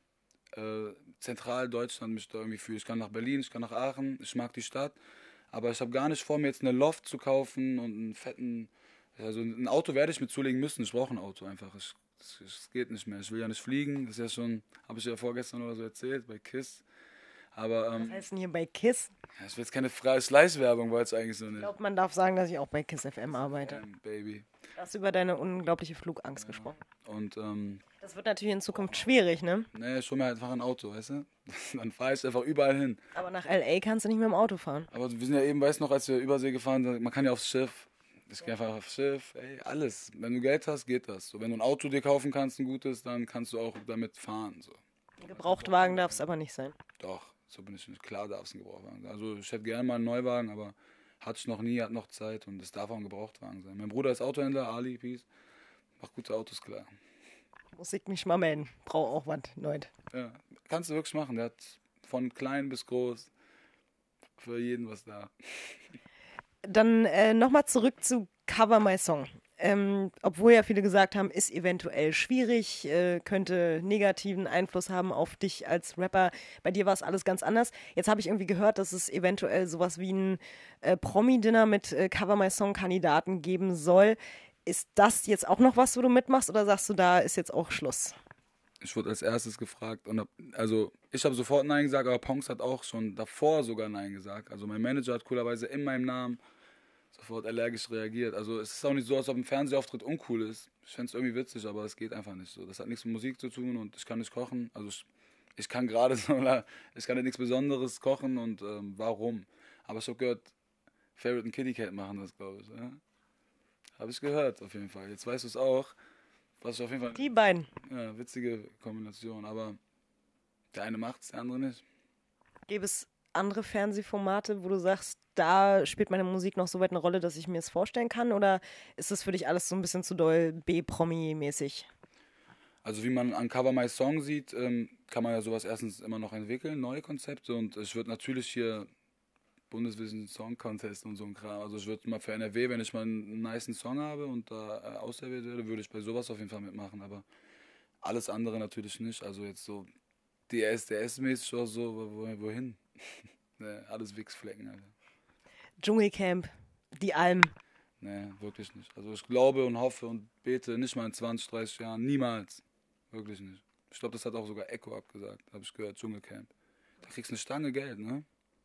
äh, zentral Deutschland mich da irgendwie fühle. Ich kann nach Berlin, ich kann nach Aachen, ich mag die Stadt. Aber ich habe gar nicht vor, mir jetzt eine Loft zu kaufen und einen fetten, also ein Auto werde ich mir zulegen müssen. Ich brauche ein Auto einfach. Es geht nicht mehr. Ich will ja nicht fliegen. Das ist ja schon, habe ich ja vorgestern oder so erzählt, bei KISS. Aber, ähm, was heißt denn hier bei KISS? Ja, ich will jetzt keine Schleichwerbung, weil es eigentlich so nicht. Ich glaube, man darf sagen, dass ich auch bei KISS F M arbeite. Damn, Baby. Du hast über deine unglaubliche Flugangst ja. gesprochen. Und, ähm, das wird natürlich in Zukunft schwierig, ne? Nee, ich hole mir halt einfach ein Auto, weißt du? Dann fahre ich einfach überall hin. Aber nach L A kannst du nicht mit dem Auto fahren. Aber wir sind ja eben, weißt du noch, als wir Übersee gefahren sind, man kann ja aufs Schiff. Ich gehe einfach aufs Schiff, ey, alles. Wenn du Geld hast, geht das. So, wenn du ein Auto dir kaufen kannst, ein gutes, dann kannst du auch damit fahren. So. Ein Gebrauchtwagen darf es aber nicht sein. Doch, so bin ich nicht. Klar darf es ein Gebrauchtwagen sein. Also ich hätte gerne mal einen Neuwagen, aber hatte ich noch nie, hat noch Zeit und es darf auch ein Gebrauchtwagen sein. Mein Bruder ist Autohändler, Ali, Peace. Macht gute Autos, klar. Muss ich mich mal melden. Brauche auch was Neues. Ja, kannst du wirklich machen. Der hat von klein bis groß für jeden was da. Dann äh, nochmal zurück zu Cover My Song. Ähm, obwohl ja viele gesagt haben, ist eventuell schwierig, äh, könnte negativen Einfluss haben auf dich als Rapper. Bei dir war es alles ganz anders. Jetzt habe ich irgendwie gehört, dass es eventuell sowas wie ein äh, Promi-Dinner mit äh, Cover My Song-Kandidaten geben soll. Ist das jetzt auch noch was, wo du mitmachst, oder sagst du, da ist jetzt auch Schluss? Ich wurde als erstes gefragt und hab, also ich habe sofort Nein gesagt, aber Ponks hat auch schon davor sogar Nein gesagt. Also mein Manager hat coolerweise in meinem Namen sofort allergisch reagiert. Also es ist auch nicht so, als ob ein Fernsehauftritt uncool ist. Ich fände es irgendwie witzig, aber es geht einfach nicht so. Das hat nichts mit Musik zu tun und ich kann nicht kochen. Also ich, ich kann gerade so, ich kann nichts Besonderes kochen und ähm, warum? Aber ich habe gehört, Favorite und Kitty Cat machen das, glaube ich. Ja? Habe ich gehört, auf jeden Fall. Jetzt weißt du es auch. Was ich auf jeden Fall. Die beiden. Ja, witzige Kombination, aber der eine macht's, der andere nicht. Gäbe es andere Fernsehformate, wo du sagst, da spielt meine Musik noch so weit eine Rolle, dass ich mir es vorstellen kann? Oder ist das für dich alles so ein bisschen zu doll B-Promi-mäßig? Also wie man an Cover My Song sieht, ähm, kann man ja sowas erstens immer noch entwickeln, neue Konzepte. Und ich würde natürlich hier Bundeswissen Song Contest und so ein Kram. Also ich würde mal für N R W, wenn ich mal einen nicen Song habe und da äh, auserwählt werde, würde ich bei sowas auf jeden Fall mitmachen. Aber alles andere natürlich nicht. Also jetzt so D S D S-mäßig oder so, wo, wohin? Ne, alles Wichsflecken, Alter. Dschungelcamp, die Alm. Nee, wirklich nicht. Also ich glaube und hoffe und bete nicht mal in zwanzig, dreißig Jahren, niemals. Wirklich nicht. Ich glaube, das hat auch sogar Echo abgesagt, habe ich gehört, Dschungelcamp. Da kriegst du eine Stange Geld, ne?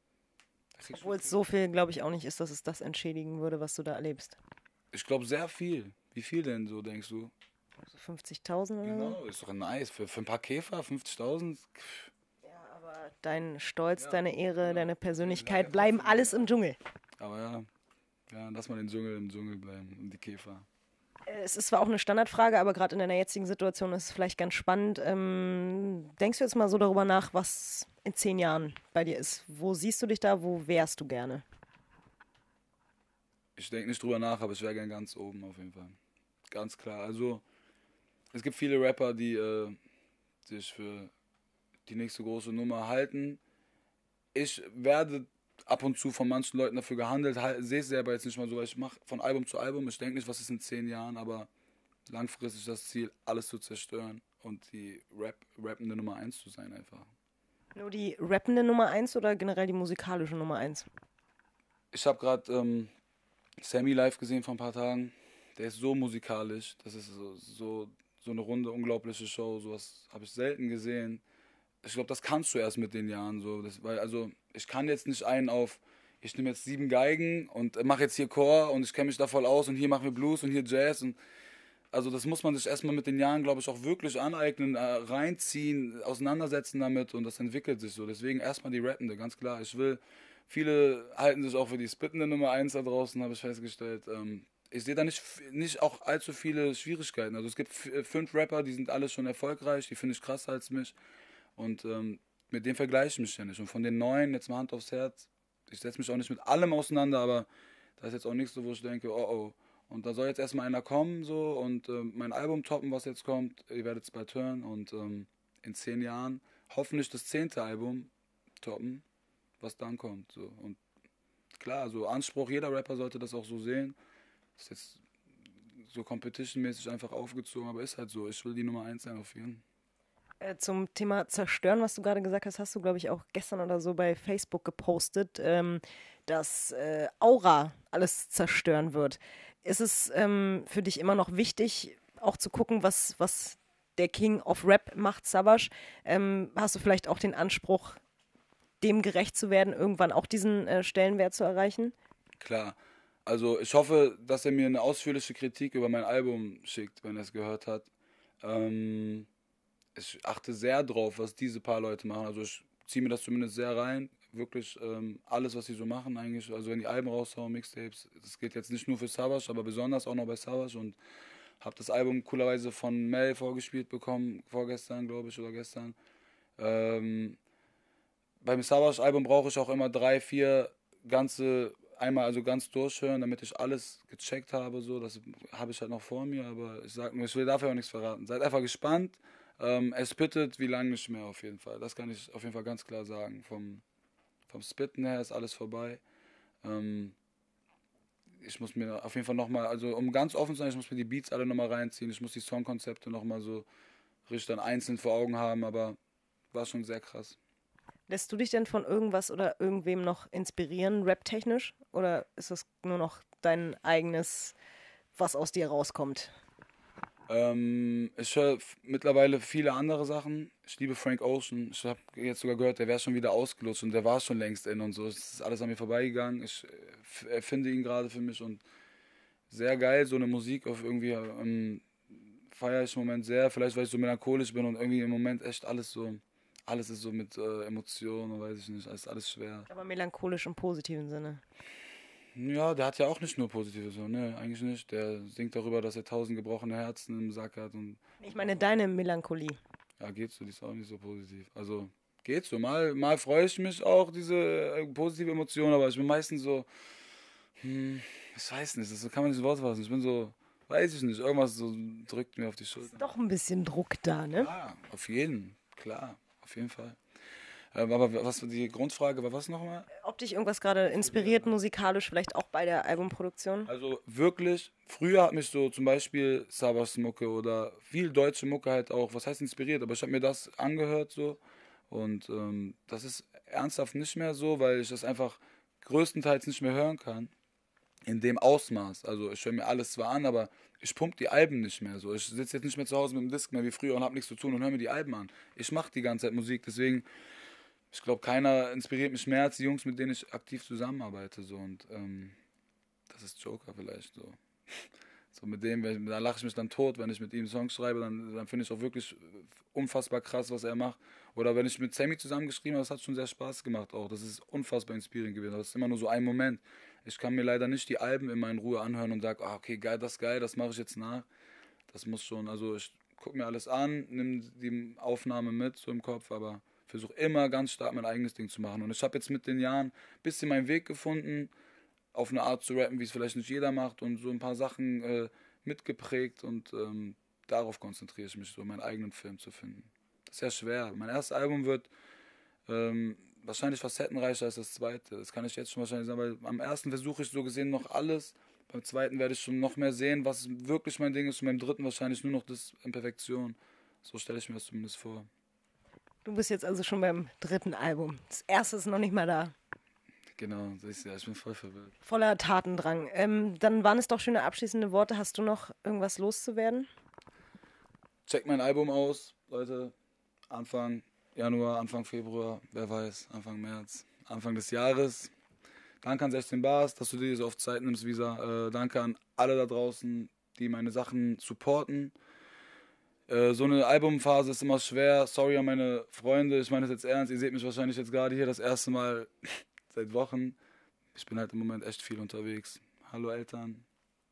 Obwohl es so viel, glaube ich, auch nicht ist, dass es das entschädigen würde, was du da erlebst. Ich glaube sehr viel. Wie viel denn so, denkst du? So fünfzigtausend oder so? Genau, ist doch nice. Für, für ein paar Käfer, fünfzigtausend? Ja, aber dein Stolz, Ja, deine Ehre, ja. deine Ja, Persönlichkeit bleiben trotzdem, alles ja. im Dschungel. Aber ja, ja, lass mal den Dschungel im Dschungel bleiben und die Käfer. Äh, Es ist zwar auch eine Standardfrage, aber gerade in deiner jetzigen Situation ist es vielleicht ganz spannend. Ähm, denkst du jetzt mal so darüber nach, was in zehn Jahren bei dir ist? Wo siehst du dich da? Wo wärst du gerne? Ich denke nicht drüber nach, aber ich wäre gern ganz oben auf jeden Fall. Ganz klar. Also, es gibt viele Rapper, die äh, sich für die nächste große Nummer halten. Ich werde ab und zu von manchen Leuten dafür gehandelt, halt, sehe es selber jetzt nicht mal so, weil ich mache von Album zu Album. Ich denke nicht, was ist in zehn Jahren, aber langfristig das Ziel, alles zu zerstören und die Rap, rappende Nummer eins zu sein einfach. Nur die rappende Nummer eins oder generell die musikalische Nummer eins? Ich habe gerade ähm, Sammy live gesehen vor ein paar Tagen. Der ist so musikalisch, das ist so, so, so eine runde, unglaubliche Show. Sowas habe ich selten gesehen. Ich glaube, das kannst du erst mit den Jahren so. Das, weil, also, ich kann jetzt nicht einen auf, ich nehme jetzt sieben Geigen und mache jetzt hier Chor und ich kenne mich da voll aus und hier machen wir Blues und hier Jazz. Und, also das muss man sich erstmal mit den Jahren, glaube ich, auch wirklich aneignen, äh, reinziehen, auseinandersetzen damit und das entwickelt sich so. Deswegen erstmal die Rappende, ganz klar. Ich will, viele halten sich auch für die spittende Nummer eins da draußen, habe ich festgestellt. Ähm, ich sehe da nicht, nicht auch allzu viele Schwierigkeiten. Also es gibt f- fünf Rapper, die sind alle schon erfolgreich, die finde ich krasser als mich. Und ähm, mit dem vergleiche ich mich ja nicht. Und von den neuen, jetzt mal Hand aufs Herz, ich setze mich auch nicht mit allem auseinander, aber da ist jetzt auch nichts so, wo ich denke, oh oh. Und da soll jetzt erstmal einer kommen so und ähm, mein Album toppen, was jetzt kommt. Ihr werdet es bald hören und ähm, in zehn Jahren hoffentlich das zehnte Album toppen, was dann kommt. So. Und klar, so Anspruch, jeder Rapper sollte das auch so sehen. Ist jetzt so competition-mäßig einfach aufgezogen, aber ist halt so. Ich will die Nummer eins sein auf jeden Fall. Äh, Zum Thema Zerstören, was du gerade gesagt hast, hast du, glaube ich, auch gestern oder so bei Facebook gepostet, ähm, dass äh, Aura alles zerstören wird. Ist es ähm, für dich immer noch wichtig, auch zu gucken, was, was der King of Rap macht, Savage? Ähm, hast du vielleicht auch den Anspruch, dem gerecht zu werden, irgendwann auch diesen äh, Stellenwert zu erreichen? Klar. Also ich hoffe, dass er mir eine ausführliche Kritik über mein Album schickt, wenn er es gehört hat. Ähm, ich achte sehr drauf, was diese paar Leute machen. Also ich ziehe mir das zumindest sehr rein. Wirklich ähm, alles, was sie so machen eigentlich. Also wenn die Alben raushauen, Mixtapes, das geht jetzt nicht nur für Savage, aber besonders auch noch bei Savage. Und habe das Album coolerweise von Mel vorgespielt bekommen, vorgestern glaube ich oder gestern. Ähm, beim Savage-Album brauche ich auch immer drei, vier ganze, einmal also ganz durchhören, damit ich alles gecheckt habe. So, das habe ich halt noch vor mir, aber ich sag nur, ich will dafür auch nichts verraten. Seid einfach gespannt. Ähm, es spittet wie lange nicht mehr auf jeden Fall. Das kann ich auf jeden Fall ganz klar sagen. Vom, vom Spitten her ist alles vorbei. Ähm, ich muss mir auf jeden Fall nochmal, also um ganz offen zu sein, ich muss mir die Beats alle nochmal reinziehen, ich muss die Songkonzepte nochmal so richtig dann einzeln vor Augen haben, aber war schon sehr krass. Lässt du dich denn von irgendwas oder irgendwem noch inspirieren, rap-technisch? Oder ist das nur noch dein eigenes, was aus dir rauskommt? Ähm, ich höre mittlerweile viele andere Sachen. Ich liebe Frank Ocean. Ich habe jetzt sogar gehört, der wäre schon wieder ausgelutscht und der war schon längst in und so. Es ist alles an mir vorbeigegangen. Ich äh, erfinde ihn gerade für mich und sehr geil, so eine Musik auf irgendwie ähm, feiere ich im Moment sehr. Vielleicht, weil ich so melancholisch bin und irgendwie im Moment echt alles so, alles ist so mit äh, Emotionen, weiß ich nicht, alles, alles schwer. Aber melancholisch im positiven Sinne. Ja, der hat ja auch nicht nur positive so, ne, eigentlich nicht. Der singt darüber, dass er tausend gebrochene Herzen im Sack hat und Ich meine deine Melancholie. ja, geht so, die ist auch nicht so positiv. Also geht so, mal, mal freue ich mich auch, diese äh, positive Emotion, aber ich bin meistens so, hm, ich weiß nicht, das kann man nicht in Worte fassen. Ich bin so, weiß ich nicht, irgendwas so drückt mir auf die Schulter. Doch ein bisschen Druck da, ne? Ja, auf jeden, klar, auf jeden Fall. Ähm, aber was die Grundfrage war, was nochmal? Ob dich irgendwas gerade inspiriert, musikalisch, vielleicht auch bei der Albumproduktion? Also wirklich, früher hat mich so zum Beispiel Sabas Mucke oder viel deutsche Mucke halt auch, was heißt inspiriert, aber ich habe mir das angehört so und ähm, das ist ernsthaft nicht mehr so, weil ich das einfach größtenteils nicht mehr hören kann. In dem Ausmaß. Also ich höre mir alles zwar an, aber ich pump die Alben nicht mehr so. Ich sitze jetzt nicht mehr zu Hause mit dem Disc mehr wie früher und habe nichts zu tun und höre mir die Alben an. Ich mache die ganze Zeit Musik, deswegen, ich glaube, keiner inspiriert mich mehr als die Jungs, mit denen ich aktiv zusammenarbeite. So. Und ähm, das ist Joker vielleicht so. So mit dem, wenn- da lache ich mich dann tot, wenn ich mit ihm Songs schreibe, dann, dann finde ich auch wirklich unfassbar krass, was er macht. Oder wenn ich mit Sammy zusammengeschrieben habe, das hat schon sehr Spaß gemacht auch. Das ist unfassbar inspirierend gewesen. Das ist immer nur so ein Moment. Ich kann mir leider nicht die Alben in meiner Ruhe anhören und sage, ah, okay, geil, das ist geil, das mache ich jetzt nach. Das muss schon, also ich gucke mir alles an, nehme die Aufnahme mit so im Kopf, aber versuche immer ganz stark mein eigenes Ding zu machen. Und ich habe jetzt mit den Jahren ein bisschen meinen Weg gefunden, auf eine Art zu rappen, wie es vielleicht nicht jeder macht und so ein paar Sachen äh, mitgeprägt und ähm, darauf konzentriere ich mich, so meinen eigenen Film zu finden. Das ist ja schwer. Mein erstes Album wird ähm, wahrscheinlich facettenreicher als das zweite. Das kann ich jetzt schon wahrscheinlich sagen, weil am ersten versuche ich so gesehen noch alles. Beim zweiten werde ich schon noch mehr sehen, was wirklich mein Ding ist. Und beim dritten wahrscheinlich nur noch das in Perfektion. So stelle ich mir das zumindest vor. Du bist jetzt also schon beim dritten Album. Das erste ist noch nicht mal da. Genau, siehst du, ja, ich bin voll verwirrt. Voller Tatendrang. Ähm, dann waren es doch schöne abschließende Worte. Hast du noch irgendwas loszuwerden? Checkt mein Album aus, Leute. Anfang Januar, Anfang Februar, wer weiß, Anfang März, Anfang des Jahres. Danke an sechzehn Bars, dass du dir so oft Zeit nimmst, Visa. Äh, danke an alle da draußen, die meine Sachen supporten. Äh, so eine Albumphase ist immer schwer. Sorry an meine Freunde, ich meine das jetzt ernst. Ihr seht mich wahrscheinlich jetzt gerade hier das erste Mal seit Wochen. Ich bin halt im Moment echt viel unterwegs. Hallo Eltern.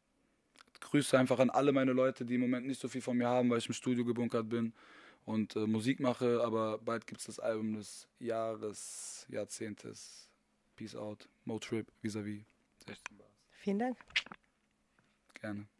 Grüße einfach an alle meine Leute, die im Moment nicht so viel von mir haben, weil ich im Studio gebunkert bin und äh, Musik mache. Aber bald gibt es das Album des Jahres, Jahrzehntes. Peace out. Motrip, vis-à-vis. sechzehn Bars. Vielen Dank. Gerne.